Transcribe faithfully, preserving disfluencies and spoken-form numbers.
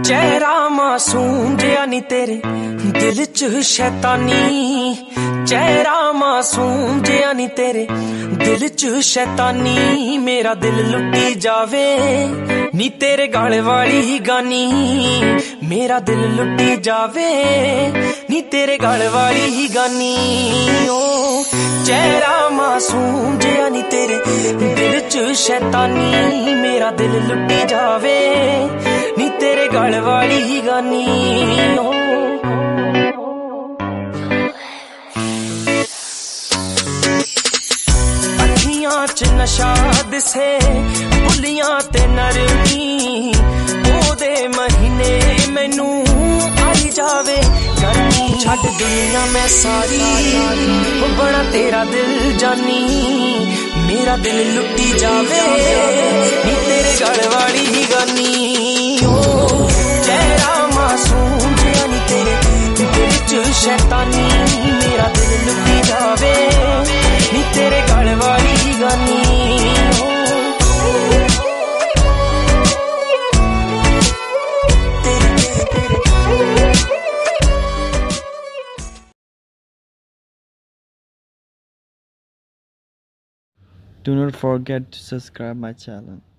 चेहरा मासूम जिया नी तेरे दिल च शैतानी, चेहरा मासूम जिया नी तेरे दिल च शैतानी। मेरा दिल लुटी जावे नी तेरे गल वाली गानी, मेरा दिल लुटी जावे नी तेरे गल वाली गानी। ओ चेहरा मासूम जिया नी तेरे दिल च शैतानी, मेरा दिल लुटी जावे नी तेरे गल वाली गानी। ओ अखियां च नशा दिसे बुलियां ते नरमी, ओदे महीने मैनू आई जावे गर्मी। छड्ड दुनिया मैं सारी ओ बड़ा तेरा दिल जानी, मेरा दिल लुटी जावे नी तेरे गल वाली गानी। ओ चेहरा मासूम जिया नी तेरे दिल च शैतानी, मेरा दिल लुटी जावे नी तेरे गल वाली गानी। Do not forget to subscribe my channel.